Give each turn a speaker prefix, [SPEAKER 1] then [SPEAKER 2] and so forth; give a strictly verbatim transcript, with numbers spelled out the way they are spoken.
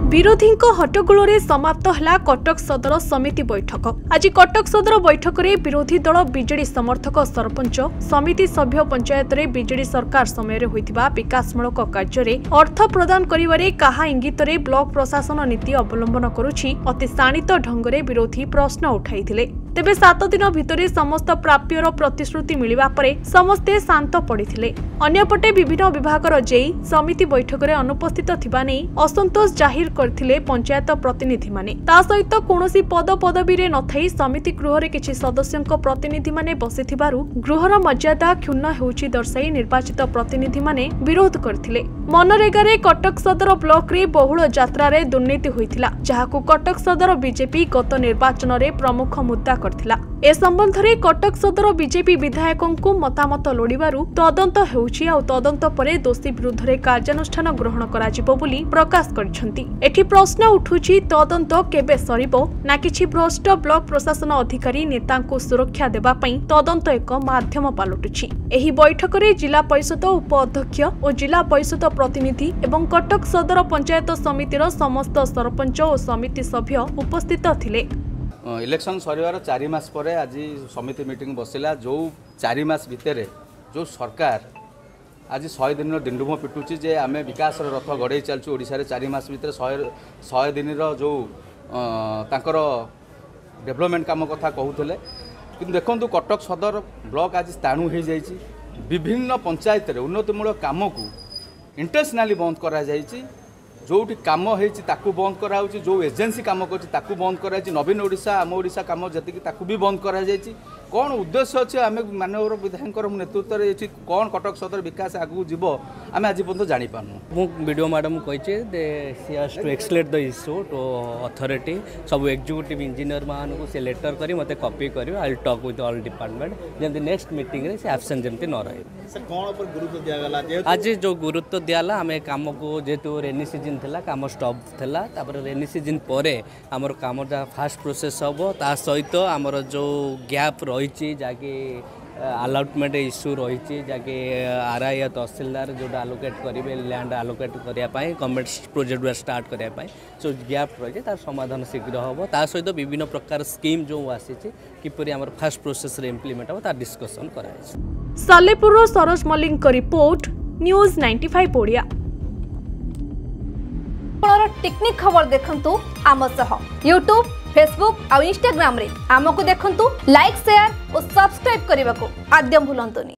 [SPEAKER 1] विरोधी हट्टगोल समाप्त है कटक सदर समिति बैठक। आज कटक सदर बैठक में विरोधी दल बीजेडी समर्थक सरपंच समिति सभ्य पंचायत रे बीजेडी सरकार समय होइतिबा विकासमूलक कार्य अर्थ प्रदान करिवारे कहा इंगित रे ब्लॉक प्रशासन नीति अवलंबन करुछि अति शाणित ढंग रे विरोधी प्रश्न उठाइथिले। तेबे सात दिन भितर समस्त प्राप्यर प्रतिश्रुति मिलिबा परे समस्ते शांत पड़िथिले। अन्यपटे विभिन्न विभागर जेई समिति बैठक रे अनुपस्थित थिबा नै असंतोष जाहिर करथिले पंचायत प्रतिनिधि माने। ता सहित कोनोसी पद पदवी रे नथाई समिति गृह रे किछि सदस्यक प्रतिनिधि माने बसिथिबारु गृहर मर्यादा क्षुण्ण हेउछि दर्शाई निर्वाचित प्रतिनिधि माने विरोध करथिले। मनरेगा रे कटक सदर ब्लॉक रे बहुल यात्रा रे दुर्नीति होइथिला, जहाकु कटक सदर बीजेपी गत निर्वाचन रे प्रमुख मुद्दा करथिला। ए संबंध रे कटक सदर बीजेपी विधायकंकु मतामत लोडिबारु तदंत हेउछि आ तदंत परे दोषी विरुद्ध रे कार्यानुष्ठान ग्रहण कराजिबो बोली प्रकाश करिसंती। एठी प्रश्न उठुछि तदंत केबे सरिबो ना किछि भ्रष्ट ब्लॉक प्रशासन अधिकारी नेतांकु सुरक्षा देबा पई तदंत एक माध्यम पालटुछि। एही बैठक रे जिला परिषद उप अध्यक्ष और जिला परिषद प्रतिनिधि एवं कटक सदर पंचायत समितिर समस्त सरपंच और समिति सभ्य उपस्थित थिले।
[SPEAKER 2] इलेक्शन सरिवार चारि मास परे आज समिति मीटिंग बसिला। जो चारि मास भितर जो सरकार आज सौ दिन डिंडुम पिटुची जे आमे विकास रथ गड़े चलछु ओडिसा रे चारि मास भितर सौ सौ दिन जो तांकर डेवलपमेंट काम कथा कहूले, किंतु देखंतु कटक सदर ब्लॉक आज स्थाणु हो जाइछि। विभिन्न पंचायत रे उन्नतिमूलक काम को इंटेंशनली बंद करा जाइछि। जोटी कम होती बंद कराऊँ, जो एजेन्सी कम कर बंद कर नवीन ओडिशा आम ओडिशा कम जी भी बंद कर कौन उद्देश्य अच्छे आम मानव विधायक नेतृत्व में कौन कटक सदर विकास आगू जीव आम आज पर्यटन जापारू।
[SPEAKER 3] मुझे वीडियो मैडम कही to explain the issue to authority सब एग्जीक्यूटिव इंजीनियर मान को से लेटर करी मते कॉपी करी। I will talk with all department जमी नेक्स्ट मीटिंग रे से एब्सेंट जमती न रहे।
[SPEAKER 4] कौन पर गुरुत्व दियागला
[SPEAKER 3] आज जो गुरुत्व दियाला आम काम को जेतु रेनी सीजन थिला काम स्टॉप थिला तापर रेनी सीजन परे हमर काम जा फास्ट प्रोसेस हबो। ता सहित हमर जो गैप रही जाके अलॉटमेंट इश्यू रही जाके आरआई तहसीलदार जो आलोकेट करेंगे लैंड आलोकेट करने गवर्नमेंट प्रोजेक्ट गुड़ा स्टार्ट करने सो गैप रही तार समाधान शीघ्र हम। ता सहित विभिन्न प्रकार स्कीम जो आसी किपरि हमर फास्ट प्रोसेस रे इम्प्लीमेंट हम तार डिस्कशन कराई।
[SPEAKER 1] सालेपुर सरोज मलिक को report news ninety five Odia.
[SPEAKER 5] टेक्निक खबर देखंतु आम सह यूट्यूब फेसबुक और इंस्टाग्राम रे आमको देखंतु लाइक शेयर और सब्सक्राइब करने को आद्य भूलंतुनी।